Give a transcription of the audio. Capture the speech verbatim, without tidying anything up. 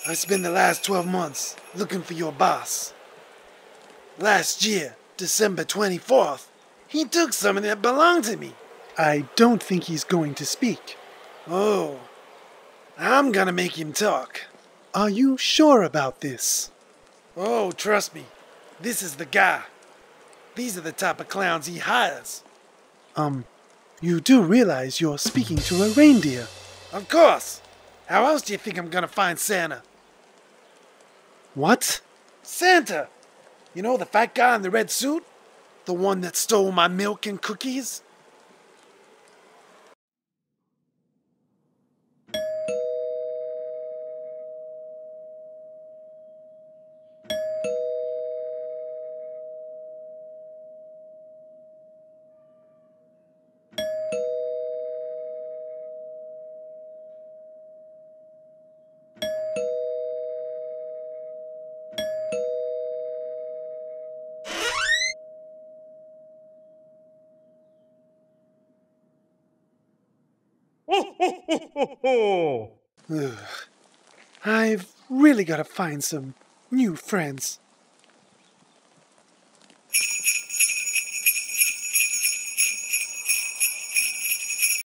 I spent the last twelve months looking for your boss. Last year, December twenty-fourth, he took something that belonged to me. I don't think he's going to speak. Oh, I'm gonna make him talk. Are you sure about this? Oh, trust me, this is the guy. These are the type of clowns he hires. Um, you do realize you're speaking to a reindeer? Of course. How else do you think I'm gonna find Santa? What? Santa! You know the fat guy in the red suit? The one that stole my milk and cookies? Ugh. I've really got to find some new friends.